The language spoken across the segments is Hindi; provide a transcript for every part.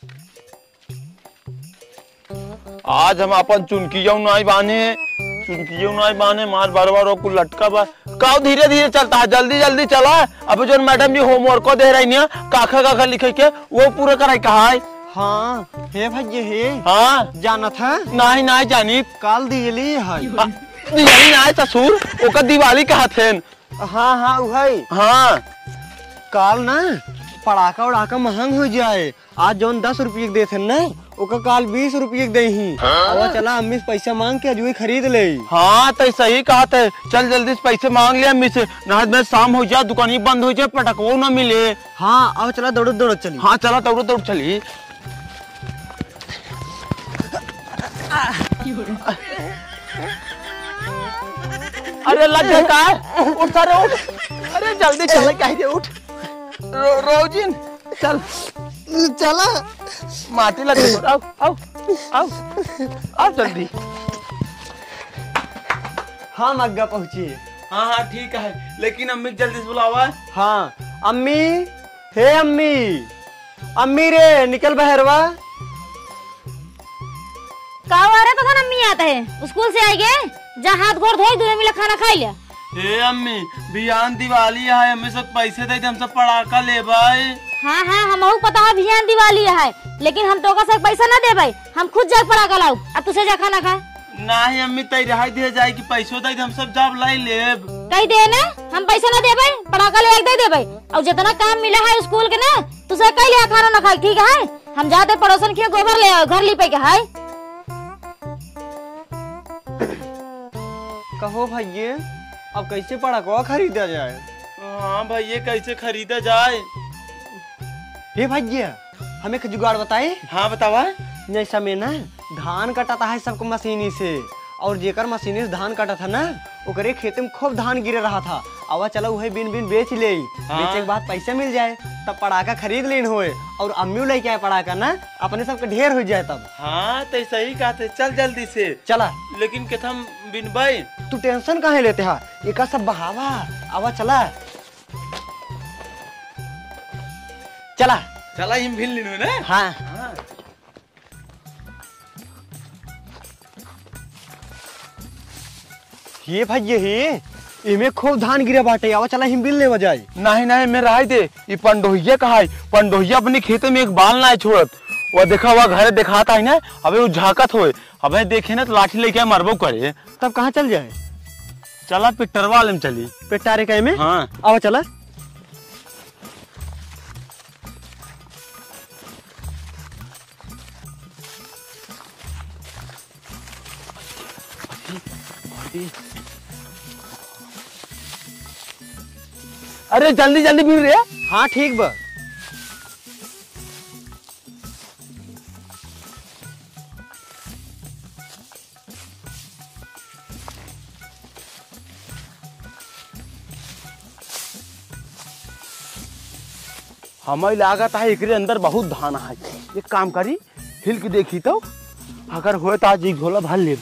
आज हम अपन चुनकियों नहीं बाने मार बार बार को लटका बा का धीरे धीरे चलता है, जल्दी जल्दी चला। अब जो मैडम जी होमवर्क को दे रही नहीं काखा काखा लिखे के वो पूरा कराई कहा है। हाँ हे भैया हे हाँ जाना था नहीं नहीं जानी काल दियली है दिवाली नहीं ससुर ओका दिवाली कहा थे। हाँ हाँ वही हाँ काल ना पड़ाका उड़ाका महंग हो जाए। आज जो 10 रुपये दे थे ना ओका काल 20 रुपये दे ही। और चला अम्मी से पैसा मांग के अजुए खरीद ले। हाँ तो सही कहा थे, चल जल्दी से पैसे मांग लिया अम्मी से, ना शाम हो जाए दुकान बंद हो जाए पटकवो ना मिले। हाँ अब चला दौड़ दौड़ चली। हाँ चला दौड़ दौड़ चली। अरे लग गया उठ सारे उठ, अरे जल्दी चले कहीं उठ रोजिन चल चला माटी लगे आओ आओ आओ आओ जल्दी। हाँ मग्गा पहुँची। हाँ हाँ ठीक है लेकिन अम्मी जल्दी से बुलावा। हाँ अम्मी हे अम्मी अम्मी रे निकल बहरवा। तो अम्मी आता है स्कूल से आई गए जा हाथ गोड़ धोई दूर मिला खाना खा लिया। हे अम्मी बियान दिवाली है अम्मी सब पैसे दे हम सब पड़ाका ले भाई। हाँ हाँ हमहू पता है बियान दिवाली है लेकिन हम तो का पैसा ना दे भाई, हम खुद जा पड़ाका लाऊ अब तुझे जा खाना खा। नहीं अम्मी तय रहा दे जाए कि पैसों दे हम सब जब लाई लेब। कही दे ना हम पैसा ना दे भाई पड़ाका ले दे भाई और जितना काम मिला है स्कूल के ना तुझे कई लिया खाना ना खाई ठीक है। हम जाते पड़ोसन के गोबर ले आओ घर लिपे के है। कहो भैया अब कैसे पड़ाका खरीदा जाए। हाँ भैया कैसे खरीदा जाए। हे भैया हमें एक जुगाड़ बताए। हाँ बतावा। जैसा में ना धान कटाता है सबको मशीनी से और जेकर मशीनी से धान कटा था ना ओकरे खेत में खूब धान गिरे रहा था। आवा चलो वही बिन बिन बेच ले। हाँ। बेचे के बाद पैसा मिल जाए तब पड़ाका खरीद लेन होए और अम्मी लेके आए पड़ाका ना अपने सबके ढेर हो जाए तब। हाँ तो सही कहा थे चल जल्दी से चला। लेकिन कथम बिन भाई तू टेंशन काहे लेते है एक सब बहावा। आवा चला चला चला हिम भिल लेनो ना। हाँ, हाँ। ये भैया हे इमे खूब धान गिरे बाटे। आवा चला हिम बिल ले जाए। नहीं नहीं मैं रहा दे ये पंडोहिया कहा है, पंडोहिया अपने खेते में एक बाल ना छोड़त वो देखा हुआ घर दिखाता है ना अबे वो झाकत होए अबे देखे ना तो लाठी लेके मरबो करे। तब कहाँ चल जाए। चला पिटरवा वाले में चली पिटारे कहे में। हाँ आवा चला। अरे जल्दी जल्दी मिल रहे। हाँ ठीक बा। हमें लागत है एकरे अंदर बहुत धान है। एक काम करी हिल के देखी तो अगर हो तो आज एक झोला भर ले।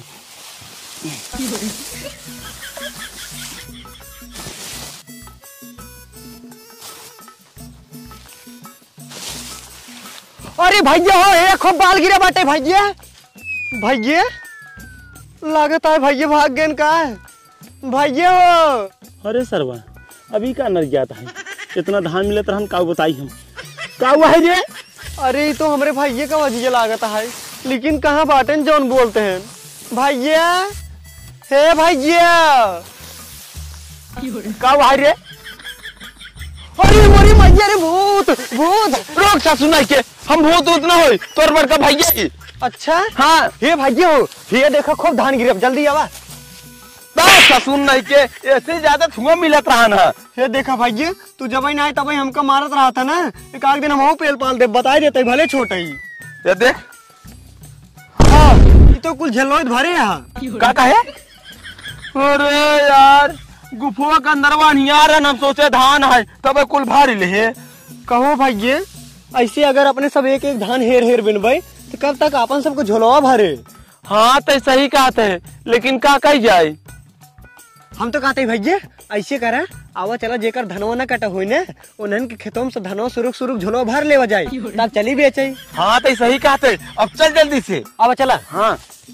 अरे भैया हो एक खूब बाल गिरे बाटे भैया। भैया लागत है भैया भाग गए का भैया हो। अरे सरवा अभी का नर गया था इतना धान मिले तो हम का बताई हम का हुआ है ये। अरे तो हमारे भैया का वजिया लागत है लेकिन कहाँ बाटन जौन बोलते हैं भैया हे भैया का हुआ है रे। अरे मोरी भैया रे भूत भूत रोक सा सुनाई के हम भूत उतना हो तोर बड़का भैया की। अच्छा हाँ हे भैया हो ये देखो खूब धान गिरे जल्दी आवा। सुन नहीं के ऐसे ज्यादा धुआं मिलत रहा ना। हे देखा भैया तू जब ही ना आए तब हमका मारत रहा था ना एक आग दिन हम पेल पाल दे बता देते भले छोटे ही। ये देख हाँ ये तो कुल झलोत भरे यहाँ का है। अरे यार गुफा का अंदरवा नहीं आ रहा हम सोचे धान है तब कुल भारी ले। कहो भैया ऐसे अगर अपने सब एक एक धान हेर हेर बिनबे तो कब तक अपन सबको झोलवा भरे। हाँ तो सही कहा थे लेकिन का कही जाए। हम तो कहते भैया ऐसे करा आवा चला जेकर धनवा न कटा हुई ने उन्हन के खेतों से धनवा सुरुक सुरुक झोलो भर ले जाए तब चली बेचे। हाँ तो सही कहते, अब चल जल्दी से। आवा चला। हाँ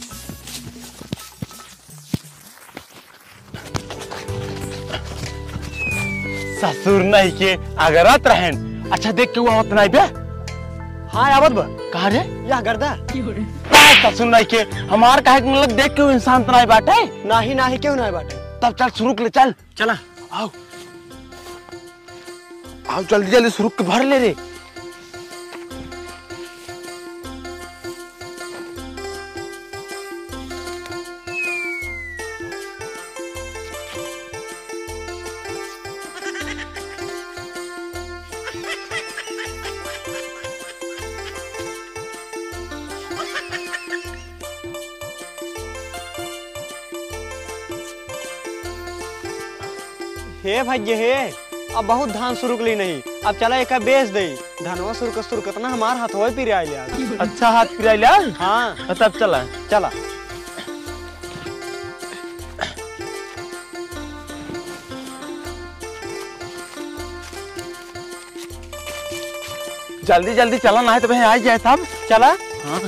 ससुर नहीं के अगरत रहन। अच्छा देख के हुआ नहीं बे। हाँ आवत बा कहा रे या गर्दा ससुर नहीं के हमार काहे के मतलब देख के वो इंसान तो नहीं बाटे। नाही नाही क्यों नहीं बाटे। तब चल शुरू ले चल। चला आओ आओ जल्दी जल्दी शुरू के भर ले रे। हे भाग्य हे अब बहुत धान शुरू ली नहीं अब चला एक बेच दे धनवा शुरू कितना हमार हाथवा पी रहा है। अच्छा हाथ फिराई ले। हाँ तब चला चला जल्दी जल्दी चला ना है तो भाई आ जाए तब। चला। हाँ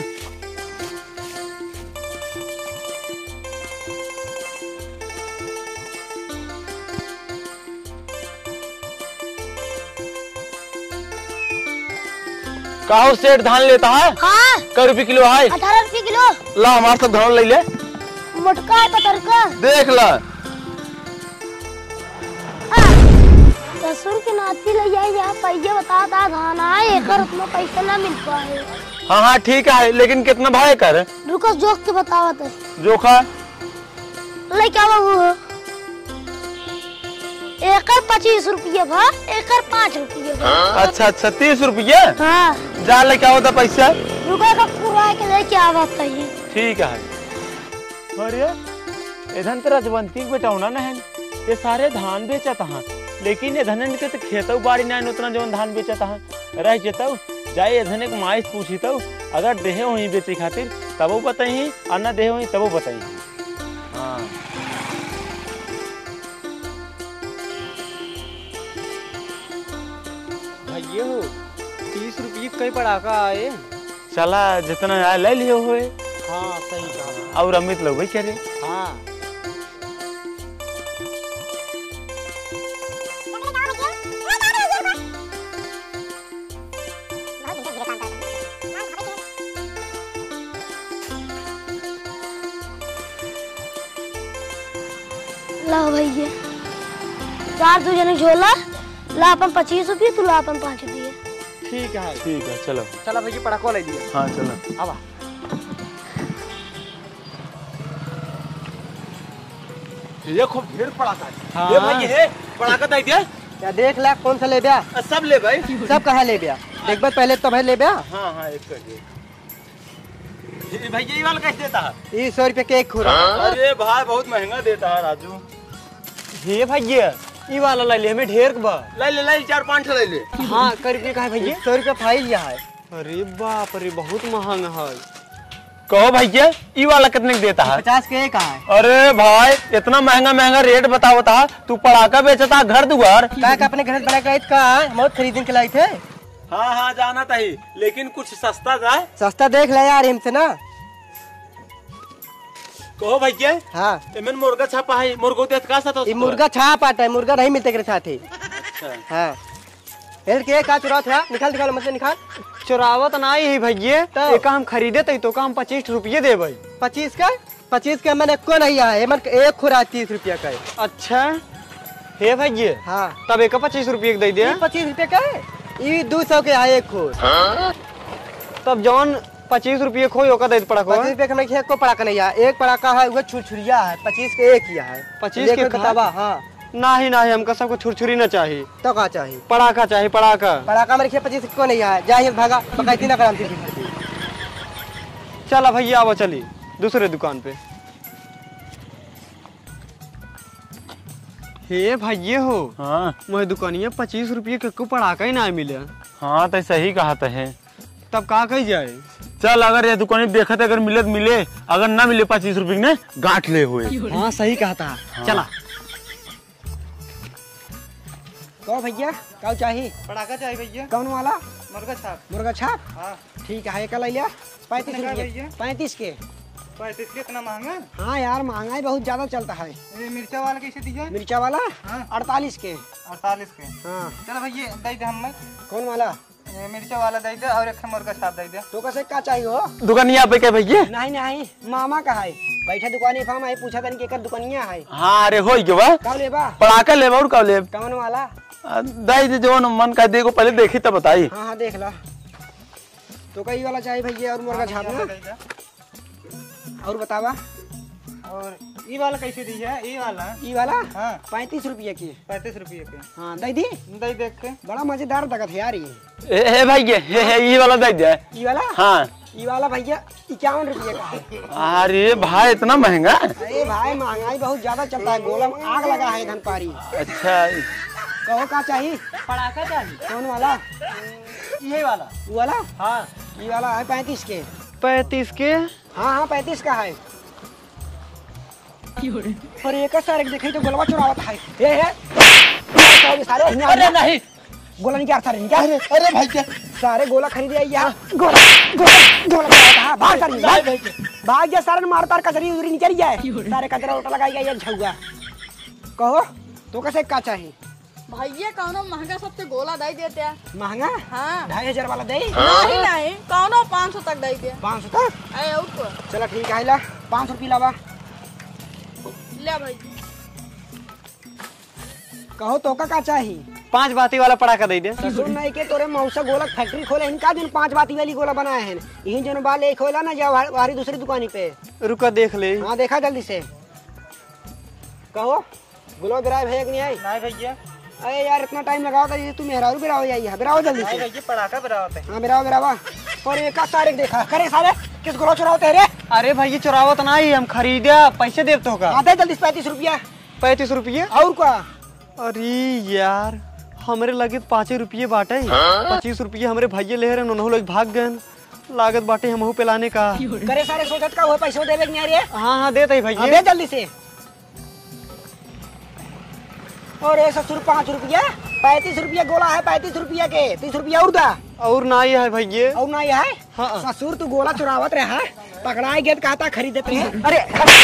काहो सेठ धान लेता है? हाँ कै रुपये किलो है? 18 रुपये किलो। ला हमारे सब धान ले ले। मोटका है पतर का। देख ला ससुर के नाती ले जाए यहाँ पैसे बता था धान आए एक उतना पैसा ना मिल पाए। हाँ हाँ ठीक है लेकिन कितना भाई कर? रुको जोक के बतावत है। जोखा ले क्या बाबू एकर 25 रुपये भा एकर 5 रुपये भा। अच्छा अच्छा 30 रुपये। हाँ जा ले क्या होता पैसा? रुको का पूरा के ले क्या बात है। ठीक है। अरे इधन तो रजवंती बेटा होना ना है ये सारे धान बेचता हाँ लेकिन ये धनन के तो खेतौ बाड़ी ना उतना जो धान बेचता हाँ रह जेतौ जाए धने के माइस पूछी तो अगर देहे वहीं बेचे खातिर तबो बताई और ना देहे वहीं तबो बताई। हाँ भैया हो 30 रुपये कई पड़ाका आए। चला जितना आए ले लियो हुए। हाँ सही कहा। और अमित लोग भाई कह रहे। हाँ ला भैया 4 दो जने झोला ला अपन 25 रुपये तू ला अपन 5 रुपये। ठीक है चलो चला भैया पड़ाको ले दिया। हाँ चलो आवा ये खूब ढेर पड़ाका हाँ। ये भाई ये पड़ाका दे दिया। क्या देख ला कौन सा ले ब्या सब ले भाई सब कहा ले ब्या एक बार पहले तो भाई ले ब्या। हाँ हाँ एक कर भैया ये वाला कैसे देता है? ये 100 रुपये के एक खुरा। अरे भाई बहुत महंगा देता है राजू। हे भैया ये वाला ले ले हमें ढेर बा। ले ले ले 4-5 ले ले। हाँ कर रुपये का है भैया 100 रुपये फाइल लिया है। अरे बाप रे बहुत महंगा है। कहो भैया ये वाला कितने का देता है? 50 के एक है। अरे भाई इतना महंगा महंगा रेट बताओ था तू पड़ाका बेचता घर दुआर। क्या अपने घर बना के का बहुत खरीदने के लाए थे। हाँ हाँ जाना था ही लेकिन कुछ सस्ता था। सस्ता देख ले यार इनसे ना। कहो भैया हाँ इमन मुर्गा छापा है मुर्गो देत का साथ ये मुर्गा छाप आता है मुर्गा नहीं मिलते के साथ ही। अच्छा हाँ हेल के का चुरा था निकाल निकाल मत निकाल। चुरावत ना ही भैया एक हम खरीदे तो का हम 25 रुपये दे भाई। 25 का मैंने को नहीं है मन एक खुरा 30 रुपया का है। अच्छा हे भैया हाँ तब एक 25 रुपये दे दिया। 25 रुपये का है ये 200 के है एक खोर। तब जौन 25 रुपये खोई होगा दे पड़ा 25 रुपये का एक को पड़ाका नहीं है एक पड़ाका है वो छुरछुरिया है 25 के एक किया है 25 के बतावा। हाँ नहीं नहीं हमको सबको छुरछुरी ना चाहिए तो का चाहिए पड़ाका चाहिए पड़ाका मेरे 25 को नहीं है जाए भागा बकैती ना कराम। चला भैया आओ चली दूसरे दुकान पे। हे भैया हो हाँ मैं दुकानिया 25 रुपये के को पड़ाका ही ना मिले। हाँ तो सही कहा है। तब का कही जाए? चल अगर ये दुकान देखा था अगर मिले तो मिले अगर ना मिले 25 रुपये ने गांठ ले हुए। हाँ सही कहा था। हाँ। चला कहो भैया क्या चाहिए? पटाखा चाहिए भैया। कौन वाला? मुर्गा छाप। मुर्गा छाप? हाँ ठीक है, एक ले लिया 35 कितने का रुपये। भैया? 35 के। 35 के इतना महंगा? हाँ यार महंगाई बहुत ज्यादा चलता है। ये मिर्चा वाला कैसे दीजिए? मिर्चा वाला हाँ। 48 के। 48 के। हाँ चलो भैया दे दे हमें। कौन वाला? ये मिर्चा वाला दे दे और एक मुर्गा छाप दे दे। तो कैसे क्या चाहिए हो? दुकानिया पे के भैया? नहीं नहीं मामा का है, बैठा दुकानी फार्म है, पूछा था इनके दुकानिया है। हाँ अरे हो गया बा कब लेबा? पड़ाका ले और कब ले? कौन वाला? दाई दे जो मन का देखो पहले देखी तो बताई। हाँ हाँ देख ला। तो कई वाला चाहिए भैया और मुर्गा छाप ना? दे दे। और बतावा। और ये वाला कैसे दीजिए? ये वाला? ई वाला हाँ 35 रुपये की। 35 रुपये के। हाँ दे दी। दे देख के। बड़ा मजेदार लगत है यार ये। हे भैया हे ये वाला दे दे। ई वाला? हाँ ई वाला भैया 51 रुपये का है। अरे भाई इतना महंगा? अरे भाई महंगाई बहुत ज्यादा चलता है, गोला में आग लगा है धनपारी। अच्छा कहो क्या चाहिए? पटाखा चाहिए। कौन वाला? ये वाला? वो वाला? हाँ ये वाला है 35 के। 35 के। हाँ हाँ 35 का है। और एक सारे देखे तो गोलवा चुरावत है। सारे अरे नहीं गोला निकाल सारे निकाल। अरे भैया सारे गोला खरीदे यहाँ गोला गोला गोला चुरावत है। भाग कर भाग जा सारे मारतार कचरी उधरी निकल जाए। सारे कचरा उल्टा लगाएगा ये झुआ। कहो तो कैसे का चाहिए? भैया कौनो महंगा सबसे गोला दे देते हैं। महंगा? हाँ 2500 वाला दे। नहीं नहीं कौनो 500 तक दे दे। 500 तक? अरे और को चलो ठीक है ला 500 रुपये लावा। ले भाई। कहो तो का चाहिए? 5 बाती वाला पटाखा दे दे। ससुर नहीं के तोरे मौसा गोला फैक्ट्री खोले इनका दिन 5 बाती वाली गोला बनाए हैं। यही जन बाल एक खोला ना जा बाहरी दूसरी दुकानी पे। रुका देख ले। हाँ देखा जल्दी से। कहो गुलाब गिराए भैया कि नहीं आई? नहीं भैया। अरे यार इतना टाइम लगाओ था, तुम मेहरारू बिराओ जाइए, बिराओ जल्दी से। भैया पटाखा बराबर है। हाँ बिराओ बिरावा। और एक सारे देखा करे सारे किस गोला चुराओ तेरे? अरे भैया चुरावत नहीं, हम खरीदे पैसे देव तो का। आते जल्दी 35 रुपया। 35 रुपये? और क्या? अरे यार हमारे लगे 5 रुपये बाटे। 25 रुपये हमारे भैया ले रहे, उन्होंने लोग भाग गए। लागत बाटे हमहू पिलाने का। करे सारे सोचत का हुआ पैसे देवे कि नहीं रे? हाँ हाँ देते हाँ, भैया। दे जल्दी से। और ये ससुर 5 रुपया 35 रुपया गोला है 35 रुपया के 30 रुपया और दा। और ना ये है भैया। और ना ये है? हाँ। ससुर तू गोला चुरावत रहा, पकड़ाई गए कहता खरीदते रहे। अरे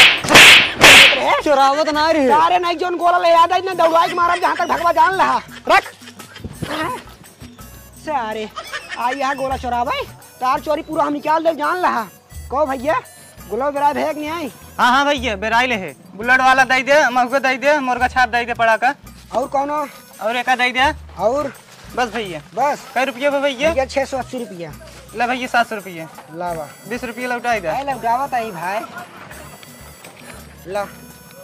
चुरावत ना रे। सारे नहीं जोन गोला ले आदा इतना दौड़ाई के मारा जहाँ तक भगवा जान रहा। रख सारे आई यहाँ गोला चुरावे तार चोरी पूरा हम निकाल दे जान रहा। कहो भैया गुलाब बिराए भेग नहीं आई? हाँ हाँ भैया बेराइले है। बुलेट वाला दे दे, महुआ दे दे, मुर्गा छाप दे दे पटाखा। और कौनो? और एक दे दे। और बस भैया। बस कई रुपये पे भैया? 680 रुपया। ले भैया 700 रुपये। लावा 20 रुपये लौटाई दे। अरे लौटावत आई भाई। ला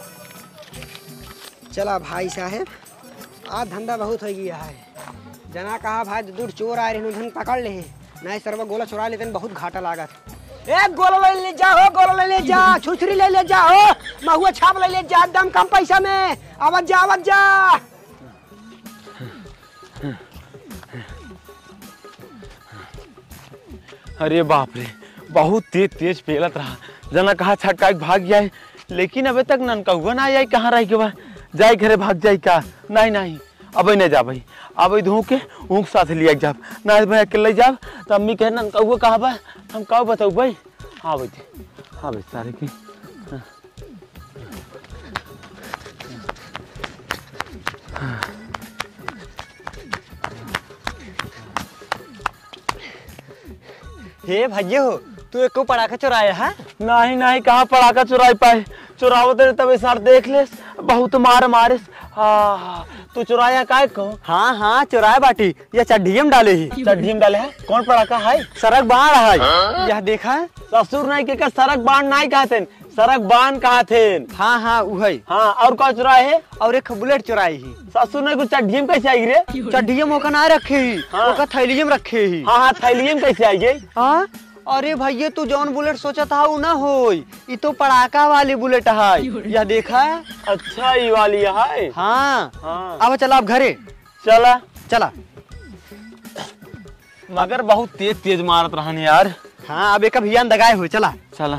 चला भाई साहब आज धंधा बहुत हो गया है। जना कहा भाई दूर चोर आए रहे धन पकड़ ले, नहीं सरवा गोला चुरा लेते बहुत घाटा लागत। एक गोला ले जाओ, गोला ले जा, छुछरी ले जाओ, महुआ छाप ले जा, एकदम कम पैसा में। आवाज जा आवाज जा। अरे बाप रे बहुत तेज तेज पेलत रहा। जना कहा छटका भाग जाए, लेकिन अबे तक ननकहुआ ना आई। कहाँ रह के बा जाए घरे भाग जाए का? नहीं नहीं अब नहीं जा भाई, अब धो के ऊँख साथ लिया जाब ना भाई अकेले जाब। तो अम्मी कहे ननकहुआ कहाँ बा, हम कहो बताऊ भाई। हाँ भाई हाँ भाई सारे की हे भैया हो तू एक को पटाखा चुराया है? नहीं नहीं कहाँ पड़ाका चुराई पाए। चुरावत रहे तब सर देख ले बहुत मार मारिस। हाँ तू चुराया काय को? हाँ हाँ चुराया बाटी, ये चड्ढियम डाले ही। चड्ढी में डाले है? कौन पड़ाका है? सड़क बाढ़ है। यह देखा है? ससुर नहीं के सड़क बांध नहीं कहते, सड़क बांध कहते। हाँ हाँ वही। हाँ और कौन चुराए है? और एक बुलेट चुराई ही। ससुर ने कुछ चड्ढी में कैसे आई रे? चड्ढियम ओका ना रखे ही, ओका थैलियम रखे ही। हाँ हाँ थैलियम कैसे आई गई? हाँ अरे भैया तू जौन बुलेट सोचा था वो ना होई, ये तो पड़ाका वाली बुलेट है। यह देखा है? अच्छा ये वाली है? हाँ हाँ अब चला आप घरे। चला चला मगर बहुत तेज तेज मारत रहन यार। हाँ अब एक अभियान दगाए हुए। चला चला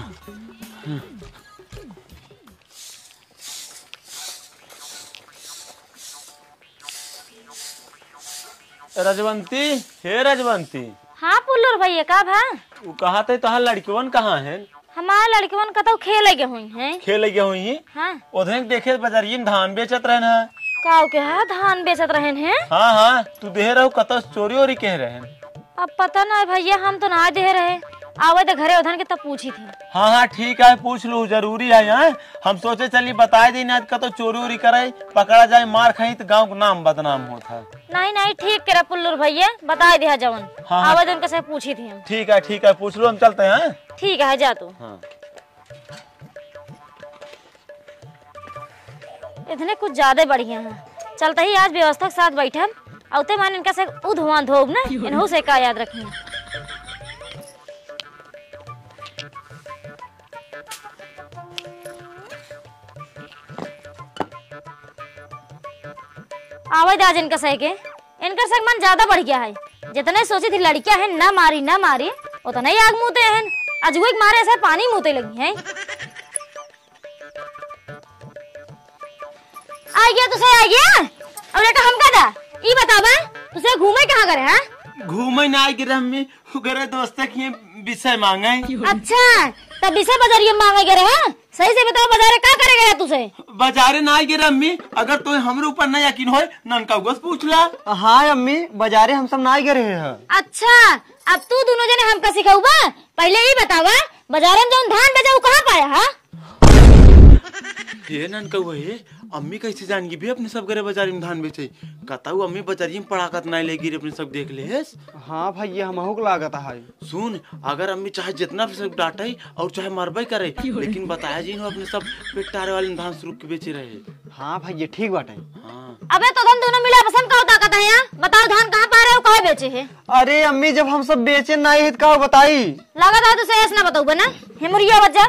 रजवंती, हे रजवंती। हाँ पुल्लुर भैया का भा? वो कहा थे तोहार लड़किवन कहाँ है? हमारे लड़कियों का तो खेल गए हुई हैं। खेल गए हुई? हाँ। उधर देखे बाजारिये में धान बेचत रहे ना। काऊ के है धान बेचत रहे हैं? हाँ हाँ, तू दे रहो कत चोरी वोरी कह रहे हैं? अब पता नहीं भैया, हम तो ना दे रहे। आवे तो घरे उधर के तब पूछी थी। हाँ हाँ ठीक है, पूछ लू, जरूरी है यहाँ। हम सोचे चली बताए दी ना कत चोरी वोरी करे, पकड़ा जाए मार खाई तो गाँव का नाम बदनाम होता है। नहीं नहीं ठीक करा पुल्लुर भैया, बता दिया जवन। हाँ, आवे तो उनके से पूछी थी हम। ठीक है पूछ लो, हम चलते हैं। ठीक है जा तू। हाँ। इतने कुछ ज्यादा बढ़िया है। चलते ही आज व्यवस्था के साथ बैठे औते मान इनका से धुआं धोब ना, इन्हों से का याद रखनी। आवे आज इनका सह के, इनका सह मन ज्यादा बढ़ गया है। जितने सोची थी लड़कियां हैं ना मारी उतना ही आग मुँहते हैं। अजगो एक मारे ऐसे पानी मुँहते लगी है। आ गया तुसे, आ गया। अब बेटा हम का ई बतावा तुसे घूमे कहाँ करे? हाँ घूमे ना आई गिरे, हम गरे दोस्त के विषय मांगे। अच्छा तब विषय बाजारिये मांगे गए हैं? सही से बताओ बाजारे क्या करे गए तुसे? बाजारे ना आई गिरे अम्मी, अगर तो हमरे ऊपर न यकीन हो ननका गोस पूछ ला। हाँ अम्मी, बाजारे हम सब ना गए रहे हैं। अच्छा अब तू दोनों जने हमका सिखाऊबा? पहले ही बतावा बाजारे में जो धान बेचा कहाँ पाया? हाँ ये ननका वही अम्मी कैसे जान भी अपने सब घरे बाजारी में धान बेचे? कहता अम्मी बाजारी में पड़ाकत नहीं लेगी अपने सब देख ले। हाँ भैया हमहू को लागत है। सुन, अगर अम्मी चाहे जितना भी सब डांटे और चाहे मरबे करे, लेकिन बताया जी अपने सब पेटारे वाले धान शुरू के बेचे रहे। हाँ भैया ठीक बाटे। हाँ। अबे तो धन दोनों मिला पसंद का ताकत है यहाँ? बताओ धान कहाँ पा रहे हो, कहाँ बेचे है? अरे अम्मी जब हम सब बेचे नहीं तो कहा बताई। लागत है तुसे ऐसा ना बताऊ बना हेमुरिया बच्चा।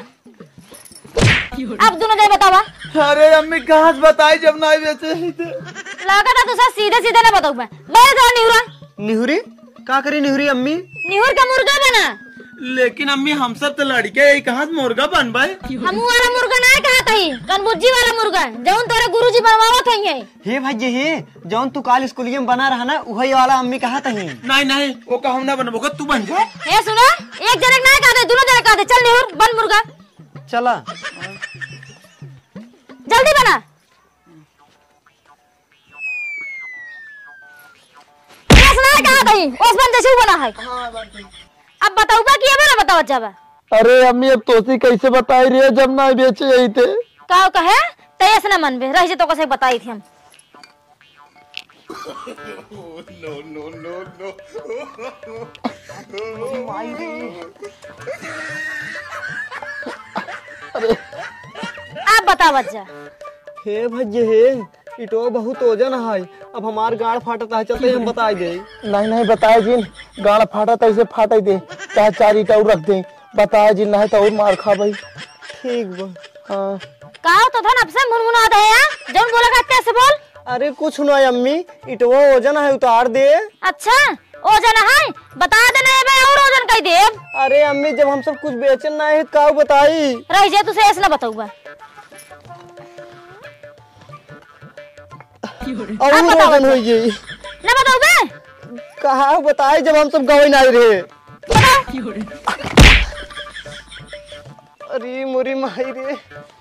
अब दोनों दे बतावा। अरे अम्मी कहाँ से बताई जब नहीं बेचे? लागत है तुसे सीधे सीधे ना बताऊ बे। निहुरा निहुरी का करी? निहुरी अम्मी निहुर का मुर्गा बना। लेकिन अम्मी हम सब तो लड़के कहाँ से मुर्गा बन भाई? हम वाला मुर्गा नहीं कहा थी, कनबुज्जी वाला मुर्गा जौन तोरे गुरुजी बनवावत है। हे भैया हे जौन तू काल स्कूलिये में बना रहा ना वही वाला अम्मी कहा थी। नहीं वो का हम ना बनबो, तू बन जा। हे सुनो, एक जने नहीं कहा थे, दोनों जने कहा थे। चल निहुर बन मुर्गा, चला जल्दी बना। कहा थी उस बन जैसे बना है। अब बताऊबा कि अब ना बताओ जाबा? अरे अम्मी अब तोसी कैसे बताई रही है जब ना बेचे यही थे? का कहे तैस ना मन बे रह जे तो कैसे बताई थी हम। अब बता बच्चा। हे भैया हे इटो बहुत वजन है, अब हमार गाड़ फाटता है, चलते हम बताई दे। नहीं बताए जी, गाड़ फाटा तो ऐसे फाटा दे, चाहे 4 ईटा रख दे। बताए जी नहीं तो और मार खा भाई। ठीक बा। हाँ का तो था अब से मुनमुना दे यार, जौन बोला कहते ऐसे बोल। अरे कुछ नहीं अम्मी, इटवा वजन है उतार दे। अच्छा ओजन है बता देना है और ओजन कह दे। अरे अम्मी जब हम सब कुछ बेचन ना है का बताई? रह जे तुसे ऐसे ना बताऊबा। और वजन हो गई ना बताऊबे? कहा बताई जब हम सब गवे नहीं रहे। अरे मोरी माई रे।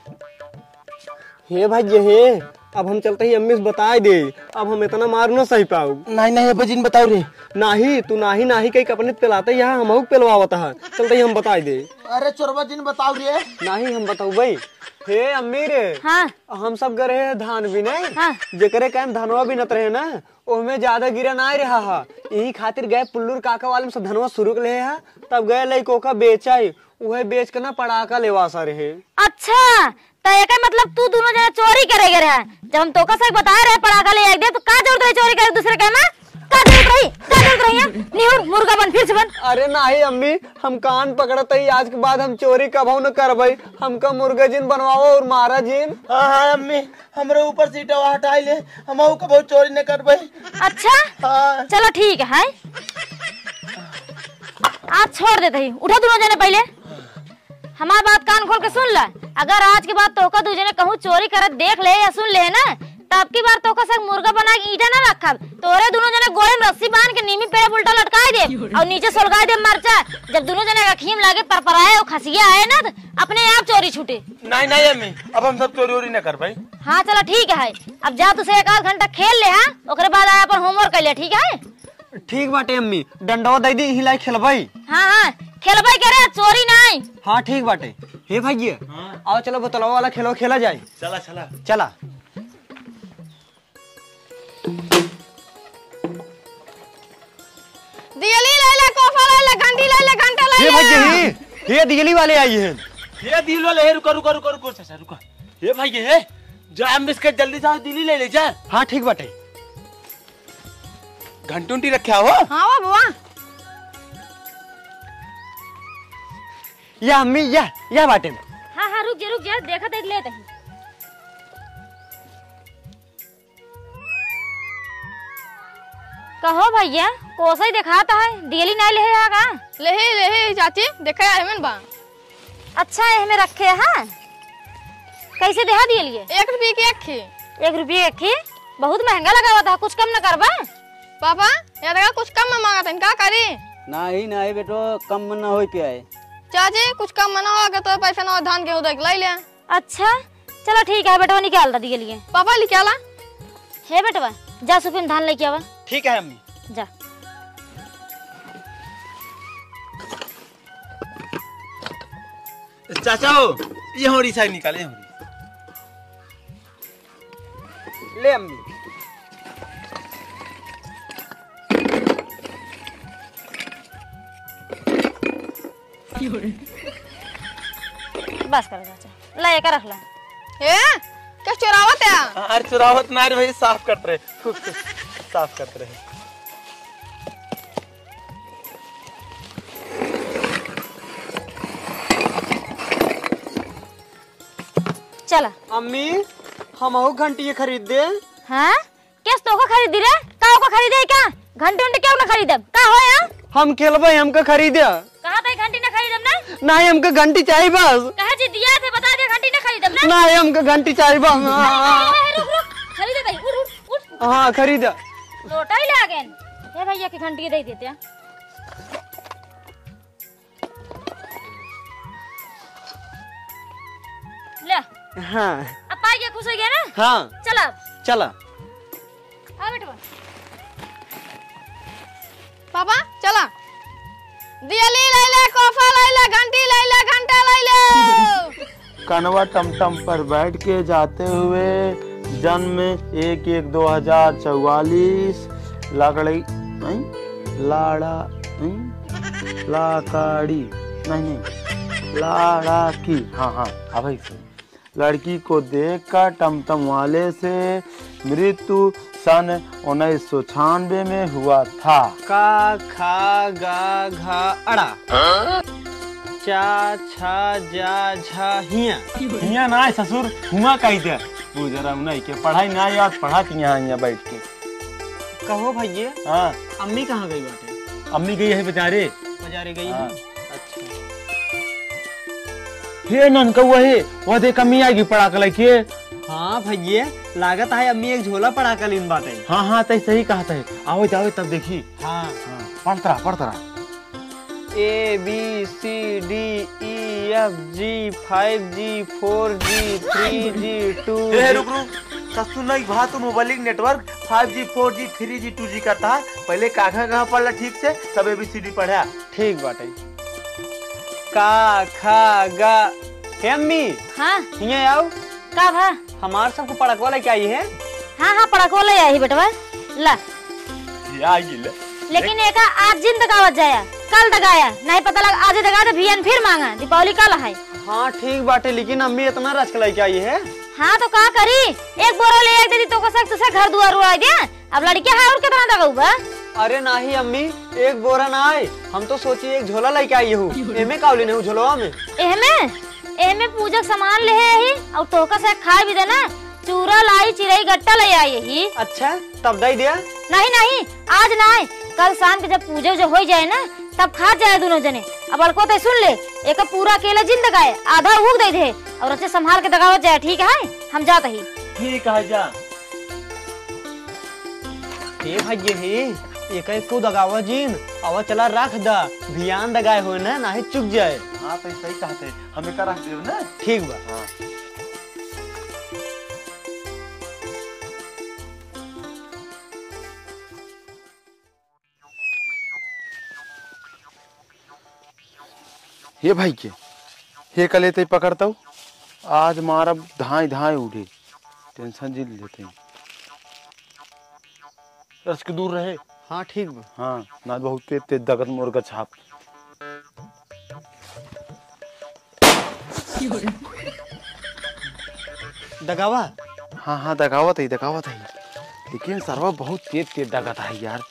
हे भाई हे अब हम चलते ही अम्मी से बताए दे, अब हम इतना मार न सही पाऊ। नहीं बजिन बताओ रे। नहीं तू नहीं कहीं अपने पिलाते यहाँ हम पिलवावता है, चलते ही हम बताए दे। अरे चोरबा जिन बताओ रे। नहीं हम बताऊ भाई। हे अम्मी रे हाँ हम सब गए रहे धान भी नहीं। हाँ। जेकरे कहन धनवा भी नत रहे ना ओमे ज्यादा गिरा ना रहा है, यही खातिर गए पुल्लूर काका वाले में सब धनवा शुरू ले है, तब गए लइको का बेचाई वह बेच के ना पड़ाका लेवा सा रहे। अच्छा तो एक मतलब तू दोनों जने चोरी करेगे रहा? जब हम तो का सही बता रहे पड़ाका ले दे तो का जरूरत है चोरी करे दूसरे के में? का जरूरत रही निहुर मुर्गा बन फिर से बन। अरे नहीं अम्मी हम कान पकड़ते ही आज के बाद हम चोरी कबहू न करबई, हमका मुर्गा जिन बनवाओ और मारा जिन। हाँ अम्मी हमरे ऊपर से इटवा हटाई ले, हम कबहू चोरी न करबई। अच्छा हाँ। चलो ठीक है आज छोड़ देते ही। उठो दोनों जने पहले हमारी बात कान खोल के सुन ला। अगर आज के बाद तो का दू जने कहूँ चोरी करत देख ले या सुन ले ना तब की बार तो का मुर्गा बना के ईटा ना रखब, तोरे दोनों जने गोड़े में रस्सी बांध के नीमी पेड़ उल्टा लटकाए दे और नीचे सुलगाए दे मरचा। जब दोनों जने अखीम लागे परपराए और खसिया आए ना तो अपने आप चोरी छूटे। नहीं नहीं अम्मी, अब हम सब चोरी वोरी न कर भाई। हाँ चलो ठीक है, अब जा तुसे 1 घंटा खेल ले। हाँ ओकरे बाद आया अपन होमवर्क कर ले। ठीक है ठीक बाटे अम्मी, डंडवा दे दी हिलाई खेलबाई। हाँ हाँ खेलबाई करे, चोरी नहीं। हाँ ठीक बाटे। हे भाई आओ चलो बोतलवा वाला खेलो खेला जाए। चला चला चला। दियली ले ले, कोफा ले ले, घंटी ले ले, घंटा ले हे ले। भाई ये दिगली वाले आई हैं। ये दिल वाले है, रुको रुको रुको रुको चाचा रुको। ये भाई ये है जाम बिस्किट जल्दी जा दिल्ली ले ले जा। हाँ ठीक बाटे। घंटुंटी रखा हो। हाँ वो बुआ। या अम्मी या बाटे में। हाँ हाँ रुक जा देखा देख लेते हैं। कहो भैया कोसा ही दिखाता है, दियली नहीं ले आगा। ले चाची देखा है मन बा। अच्छा है हमें रखे। हाँ कैसे देहा दियली? 1 रुपये की एक खी। 1 रुपये एक ही? बहुत महंगा लगा हुआ था, कुछ कम न करबा? पापा यार लगा कुछ कम में मांगा था, क्या करी? नहीं बेटो, कम न हो पिया है। चाची कुछ कम में ना होगा तो पैसा ना हो, धान गेहूं देख ले ले। अच्छा चलो ठीक है बेटवा, निकाल दी दियली। पापा लिखे आला हे बेटवा जा सुपिन धान लेके आवा। ठीक है अम्मी। जा चाचा हो ये होरी साइड निकाले होरी। ले अम्मी। बस कर चाचा, ला एक रख ला। ए क्या चोरावत है? अरे चुरावत ना रे भाई, साफ करते रहे खूब साफ करते रहे। चला अम्मी हम और घंटी खरीद दे। हाँ कैस तो को खरीदी रे? का को खरीदे क्या? घंटे उंटे क्यों ना खरीदब? का हो या? हम खेलबे, हमका खरीदे। कहा था घंटी ना खरीदब ना? नहीं हमका घंटी चाहिए बस। कहा जी दिया थे बता दे घंटी ना खरीदब ना? नहीं हमका घंटी चाहिए बस। रुक खरीदे भाई, उठ। हाँ खरीदा। लोटा ही ले आ गए। ये भैया की घंटी दे देते हैं। ले हाँ अब पाई गया, खुश हो गया ना? हाँ चला चला। हाँ बेटा पापा चला। दियली ले ले, कोफा ले ले, घंटी ले ले, घंटा ले ले। कनवा टमटम पर बैठ के जाते हुए जन्म 1/1/2044 लाकड़ी लाड़ा लाकड़ी नहीं लाड़ा की। हाँ भाई से लड़की को देखकर टमटम वाले से मृत्यु सन 1996 में हुआ था। का खा गा घा अड़ा चा छा जा झा हिया ना ससुर हुआ कही दे वो जरा नहीं के पढ़ाई ना याद पढ़ा के यहाँ बैठ के। कहो भैया हाँ अम्मी कहाँ गई बाटे? अम्मी गई है बेचारे बाजारे गई हाँ। है। अच्छा हे ननका वही वो देख अम्मी आएगी पढ़ा कर के। हाँ भैया लागत है अम्मी एक झोला पढ़ा कर लीन बाटे। हाँ तय सही कहा था। आओ जाओ तब देखी। हाँ पढ़ता रहा। A B C D E F G 5G 4G 3G 2G। रुक ससुर नहीं भा तो mobile network 5G 4G 3G 2G करता है। पहले कहाँ पढ़ ला ठीक से, सब ABCD पढ़ा। ठीक बाटे। का खा गा हे अम्मी हाँ हिया आओ। का भा? हमार सबको पढ़कवा लेके आई है। हाँ पढ़को ले आई बेटवा ला। लेकिन एक आज जिन दगावत जाया, कल दगाया नहीं पता लगा, आज दगा तो भियन फिर मांगा। दीपावली कल है। हाँ ठीक बाटे, लेकिन अम्मी इतना रच के लेके आई है। हाँ तो का करी, एक बोरा ले एक दे दी तो का घर दुआर उड़ा दे। अब लड़के है और कितना दगाऊगा? अरे नहीं अम्मी एक बोरा ना आए, हम तो सोची एक झोला लेके आई हूँ। एमे कावली नहीं झोलवा में। एमे पूजक सामान ले है और तोका से खा भी देना। चूरा लाई चिरई गट्टा ले आई ही। अच्छा तब दई दिया। नहीं आज नहीं, कल शाम के जब पूजा जो हो जाए ना तब खा जाए दोनों जने। अब अलको तो सुन ले, एक पूरा केला जिन दगाए आधा उग दे दे और अच्छे संभाल के दगावत जाए। ठीक है हम जाते ही। ठीक है जा। हे भैया हे एक को दगावा जीन आवा चला रख दा ध्यान दगाए हो ना नाही चुक जाए। हाँ तो सही कहते हमें का रख दे ना। ठीक बा। हाँ। ये भाई के हे कले ते पकड़ता हूँ आज मारब धाए धाए उठे टेंशन जी लेते हैं रस के दूर रहे। हाँ ठीक बा। हाँ ना बहुत तेज तेज दगत मोर का छाप। दगावा हाँ हाँ दगावत है लेकिन सरवा बहुत तेज तेज दगत है यार।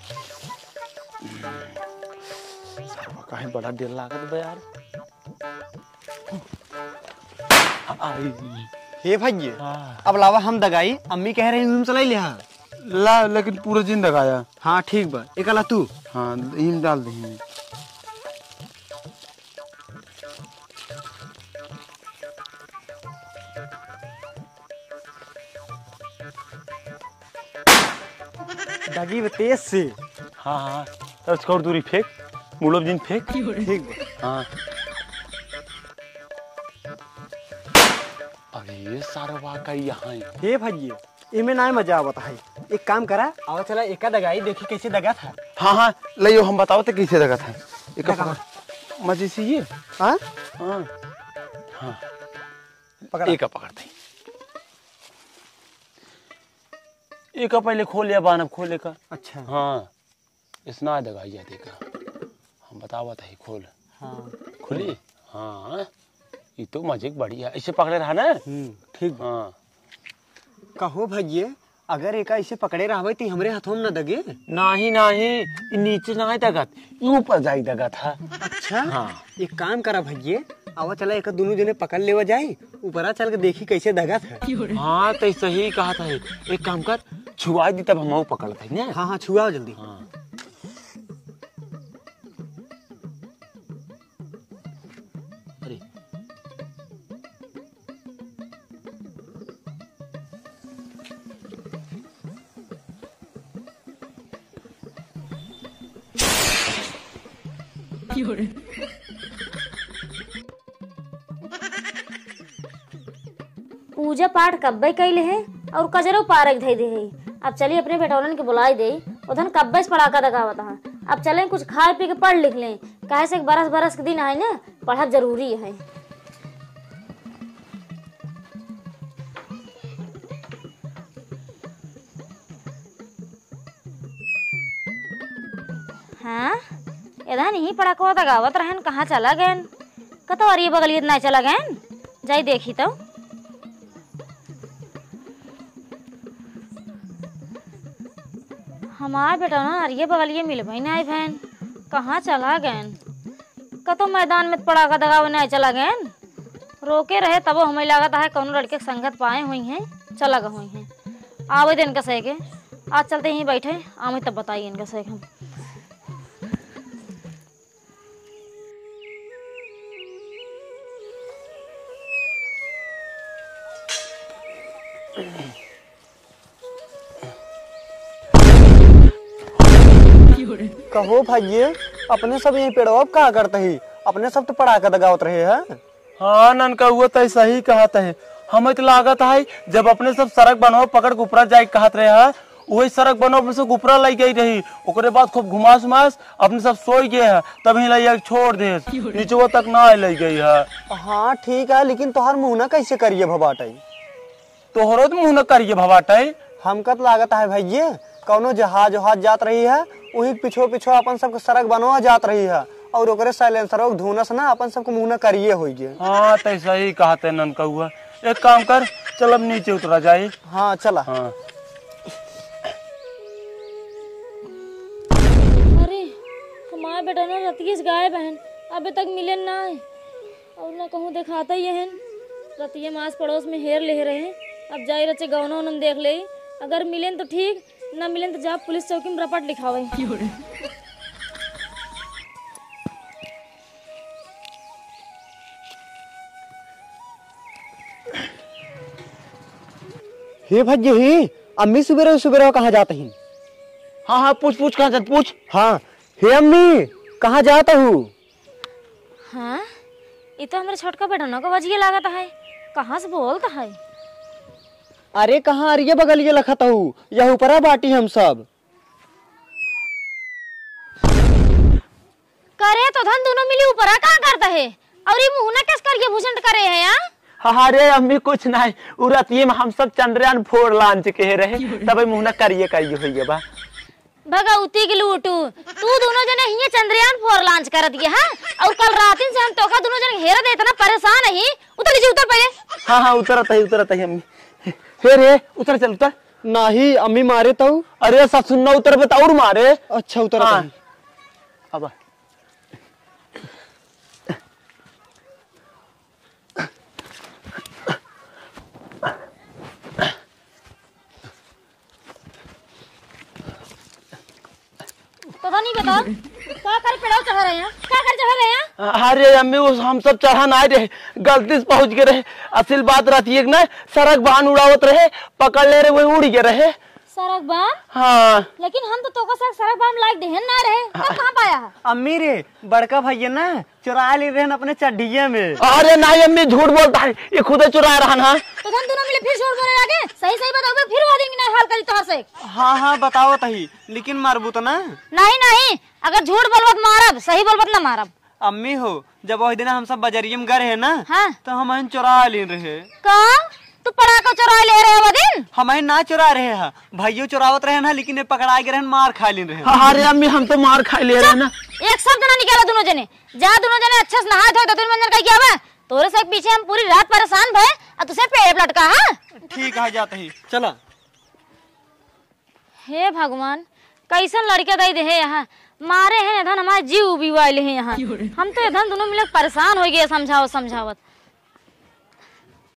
सरवा काहे बड़ा देर लागत बा यार। आई हे भैया हाँ। अब लावा हम दगाई अम्मी कह रही हम चलाई लिहा। ला लेकिन पूरा दिन दगाया। हाँ ठीक बा एक अला तू। हाँ ईम डाल दही। दगी वे तेज से। हाँ हाँ तो छोड़ दूरी फेंक मुड़ब जिन फेंक। ठीक बा। हाँ अरे ये सारा का यहाँ है। हे भैया इमे ना मजा आवत है। एक काम करा आवा चला एका दगाई देखी कैसे दगा था। हाँ हाँ लियो हम बताओ तो कैसे दगा था। एक मजे से ये। हाँ हाँ हाँ पकड़ा। एक पकड़ते एक पहले खोल या बानब खोले का। अच्छा हाँ इसना दगाई जाते का हम बतावत है खोल। हाँ खुली। हाँ ये तो मजे बढ़िया इसे पकड़े रहा ना। ठीक बा। हाँ कहो भैया अगर एका इसे पकड़े रहबे ती हमरे हाथों में न दगे। नहीं नहीं नीचे ना है दगत ऊपर जाई दगत है। अच्छा हाँ एक काम करा भैया आवा चला एक दोनों जने पकड़ लेवा जाए ऊपरा चल के देखी कैसे दगा था। हाँ तो सही कहा था। एक काम कर छुआ दी तब हम पकड़ते हैं ना। हाँ हाँ छुआओ जल्दी। हाँ अरे पूजा पाठ कब्बे कैले है और कजरो पारक धई दे है। अब चलिए अपने बेटौलन के बुलाई दे उधन कब्बे से पढ़ाका दगावत है। अब चले कुछ खाए पी के पढ़ लिख लें काहे से बरस बरस के दिन है ना पढ़त जरूरी है। हाँ इधर नहीं पढ़ाका दगावत रहन कहाँ चला गए कतो अरे बगलियत नहीं चला गए जाई देखी तो। हमार बेटा ना अरिये बगलिए मिलबई नहीं बहन कहाँ चला गए कतो मैदान में पड़ा का दगाव नहीं चला गए रोके रहे तब हमें लागत है कौन लड़के संगत पाए हुई हैं चला गए हुई हैं। आवे दिन का सह के आज चलते यहीं बैठे आवे तब बताइए इनका सह हम। कहो भैया अपने सब यही पेड़वा कहा करते ही अपने सब तो पढ़ा के दगावत रहे हैं। हाँ ननका हुआ तो सही कहत है। हमें तो लागत है जब अपने सब सड़क बनवा पकड़ के ऊपरा जाए कहत रहे है वही सड़क बनो अपने सब ऊपरा लाई गई रही ओकरे बाद खूब घुमास उमास अपने सब सोई गए है तभी लाई छोड़ दे नीचे तक ना लाई गई है। हाँ ठीक है लेकिन तोहार मुँह ना कैसे करिए भबाटाई तोहरो तो मुँह न करिए भवाटाई। हमका तो लागत है भैया कौनो जहाज वहाज जात रही है वही पिछो पिछो अपन सबके सड़क बनवा जात रही है और ओकरे साइलेंसर धुनस ना अपन सबको मुँह न करिए हो गए। हाँ तो सही कहते ननका हुआ। एक काम कर चल अब नीचे उतरा जाए। हाँ चला। हाँ अरे हमारा बेटा ना रतियस गायब है अभी तक मिले ना है और ना कहूँ दिखाता ही है रतिया मास पड़ोस में हेर ले रहे हैं। अब जाए रचे गौना उन्होंने देख ले अगर मिलें तो ठीक ना मिलें तो जा पुलिस चौकी में रपट लिखावे। हे भज्य ही अम्मी सुबेरे सुबेरे कहाँ जाते हैं। हाँ हाँ पूछ पूछ कहाँ जात पूछ। हाँ हे अम्मी कहाँ जाता हूँ? हाँ ये तो हमारे छोटका बेटा न को बजिए लागत है, कहाँ से बोलता है? अरे कहाँ अरिये बगल ये लखता हूँ, यह ऊपरा बाटी हम सब। करे तो धन दोनों मिली ऊपर कहाँ करता है और ये मुंह ना किस करके भूषण करे है यार? हाँ रे अम्मी कुछ नहीं उरतिये में हम सब चंद्रयान 4 लॉन्च के रहे तब मुहना करिए करिए होइए बा भगवती की लूटू तू दोनों जने हिये चंद्रयान 4 लॉन्च कर दिए हां और कल रात से हम तोका दोनों जने घेरा दे इतना परेशान है। उतर नीचे उतर पहले। हाँ हाँ उतरत है अम्मी। फिर रे उतर चल उतर। नहीं अम्मी मारे तो। अरे सब सुनना उतर बता और मारे। अच्छा उतर। हाँ। अब पता नहीं बताओ क्या कर पेड़ाव चढ़ा रहे हैं, क्या कर चढ़ा रहे हैं? अरे अम्मी उस हम सब चढ़ा ना रहे गलती से पहुंच गए रहे। असल बात रहती है ना सड़क बाहन उड़ावत रहे पकड़ ले रहे वही उड़ गए रहे सड़क बाम। हाँ लेकिन हम तो तोका सड़क बाम लायक देहन ना रहे तब कहां पाया है? अम्मी रे बड़का भैया ना चुरा ले रहे अपने चड्डिया में। अरे नहीं अम्मी झूठ बोलता है ये खुद चुरा रहा ना। तो धन दोनों मिले फिर छोड़ बोले आगे सही सही बताओ फिर वो देंगे ना हाल करी तोहर से। हाँ हाँ बताओ तही लेकिन मारबू तो ना। नहीं अगर झूठ बोलबत मारब सही बोलबत ना मारब। अम्मी हो जब वही दिन हम सब बाजारिये में गए है ना हाँ। तो हम चुरा ले रहे। का तू पड़ाका चुरा ले रहे हो दिन? हम ना चुरा रहे हैं भाइयों चुरावत रहे ना लेकिन पकड़ा के रहे मार खा ले रहे। अरे अम्मी हम तो मार खा ले रहे ना। एक शब्द ना निकाला दोनों जने जा दोनों जने अच्छे से नहा धो तो तुम मंजर का क्या बा तोरे से पीछे हम पूरी रात परेशान भए और तुसे पेड़ लटका। हां ठीक है जाते ही चला। हे भगवान कैसन लड़के दई दे है यहाँ मारे हैं धन हमारे जीव बिवाइले हैं यहाँ हम तो धन दोनों मिलकर परेशान हो गए समझावत